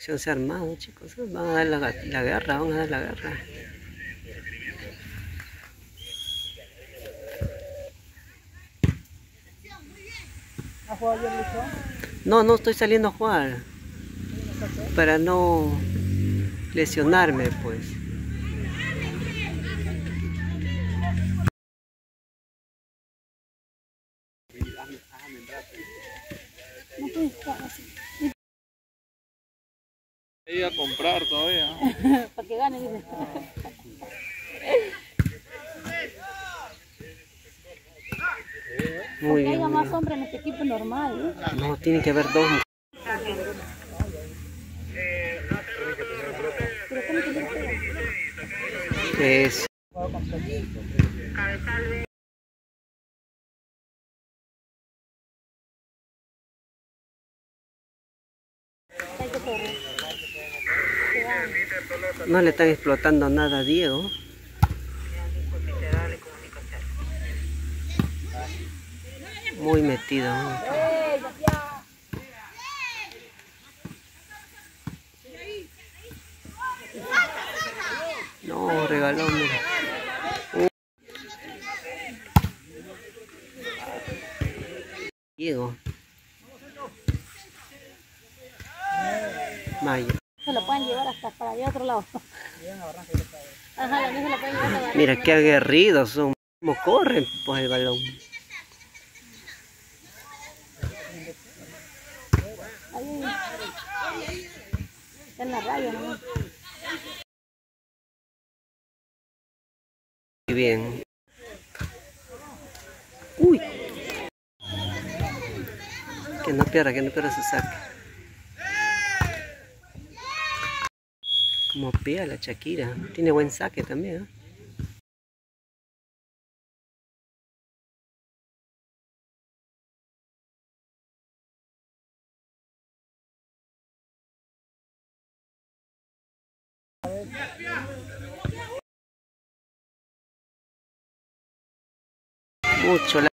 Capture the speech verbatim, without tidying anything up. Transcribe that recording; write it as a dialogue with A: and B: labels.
A: Se ha armado, chicos. Van a dar la, la guerra, van a dar la guerra.
B: ¿Has jugado ayer luchón?
A: No, no estoy saliendo a jugar. Para no lesionarme, pues.
B: No puedes estar así.
C: Iba a comprar todavía.
B: Para que gane, dice.
A: Muy
B: que
A: bien.
B: haya
A: Muy
B: más
A: bien.
B: hombres en este equipo normal, ¿eh?
A: No, tiene que haber dos.
B: Pero ¿cómo que no pega?
A: Es...
B: Hay que correr.
A: No le están explotando nada a Diego. Muy metido. No, regaló, mira. Uh. Diego. Maya.
B: Se lo pueden llevar hasta para allá otro lado. Ajá, la mía se lo pueden llevar a
A: Mira qué aguerridos son. ¿Cómo corren por el balón?
B: ahí. Está en la raya, ¿no?
A: Muy bien. Uy. Que no pierda, que no pierda su saque. Como pega la Shakira. Tiene buen saque también, ¿eh? Mucho la